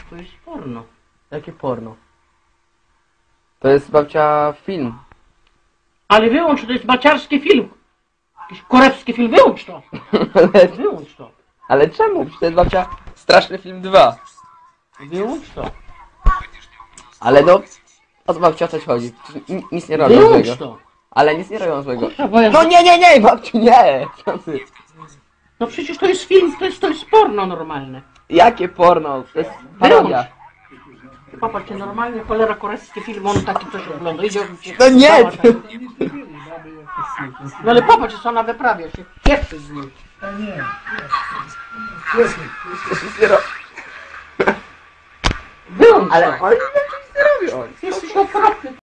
To jest porno. Jakie porno? To jest babcia film. Ale wyłącz, to jest baciarski film. Jakiś korewski film, wyłącz to. Wyłącz to. Ale czemu? Przecież to jest babcia Straszny Film 2. Wyłącz to. Ale no... O co babcia o coś chodzi? Nic nie robią Wyłącz złego. to. Ale nic nie robią złego. Kurwa, bo ja... No nie, babciu, nie! Co ty? No przecież to jest film, to jest porno normalne. Jakie porno? To jest parodia. Popatrzcie, normalnie cholera korejski film, on taki coś ogląda. Idzie, No nie! No ale popatrz, co ona wyprawia się. Cieszy z nim. Wyłącz Ale to. oni nic nie robią. Jesteś okropny.